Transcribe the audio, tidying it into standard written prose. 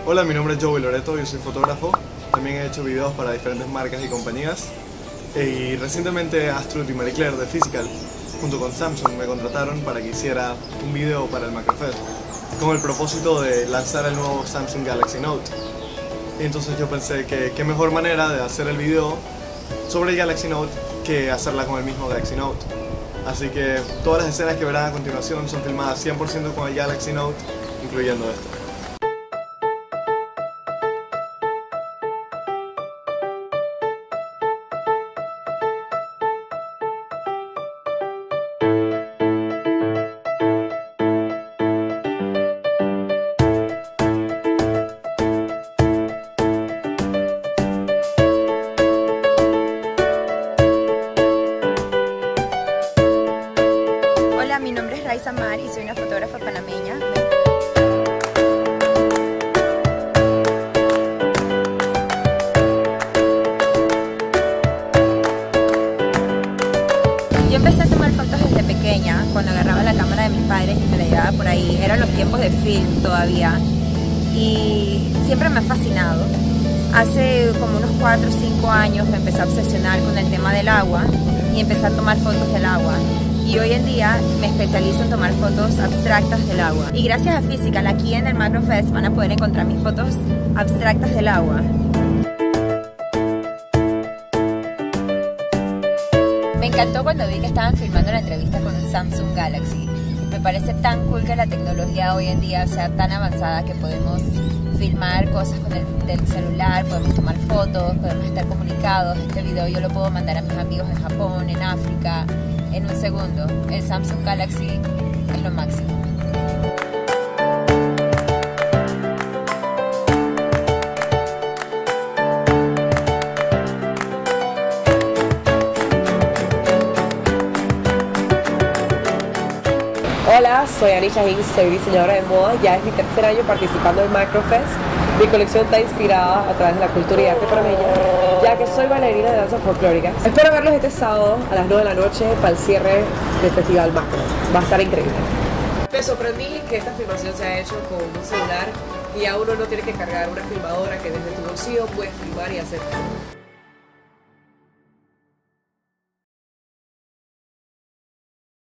Hola, mi nombre es Joey Loreto, yo soy fotógrafo. También he hecho videos para diferentes marcas y compañías. Y recientemente Astrud y Marie Claire de Physical, junto con Samsung, me contrataron para que hiciera un video para el Macrofest, con el propósito de lanzar el nuevo Samsung Galaxy Note. Y entonces yo pensé que qué mejor manera de hacer el video sobre el Galaxy Note que hacerla con el mismo Galaxy Note. Así que todas las escenas que verán a continuación son filmadas 100% con el Galaxy Note, incluyendo esto. Hola, mi nombre es Raiza Mar y soy una fotógrafa panameña. Yo empecé a tomar fotos desde pequeña, cuando agarraba la cámara de mis padres y me la llevaba por ahí. Eran los tiempos de film todavía y siempre me ha fascinado. Hace como unos 4 o 5 años me empecé a obsesionar con el tema del agua y empecé a tomar fotos del agua. Y hoy en día me especializo en tomar fotos abstractas del agua. Y gracias a Physical, aquí en el Macrofest van a poder encontrar mis fotos abstractas del agua. Me encantó cuando vi que estaban filmando la entrevista con un Samsung Galaxy. Me parece tan cool que la tecnología hoy en día sea tan avanzada que podemos filmar cosas con el celular, podemos tomar fotos, podemos estar comunicados. Este video yo lo puedo mandar a mis amigos en Japón, en África, en un segundo. El Samsung Galaxy es lo máximo. Hola, soy Anisha Hicks, soy diseñadora de moda, ya es mi tercer año participando en Macrofest. Mi colección está inspirada a través de la cultura y arte panameña, ya que soy bailarina de danza folclórica. Espero verlos este sábado a las 9 de la noche para el cierre del Festival Macro. Va a estar increíble. Me sorprendí que esta filmación se ha hecho con un celular y ya uno no tiene que cargar una filmadora, que desde tu bolsillo puedes filmar y hacer todo.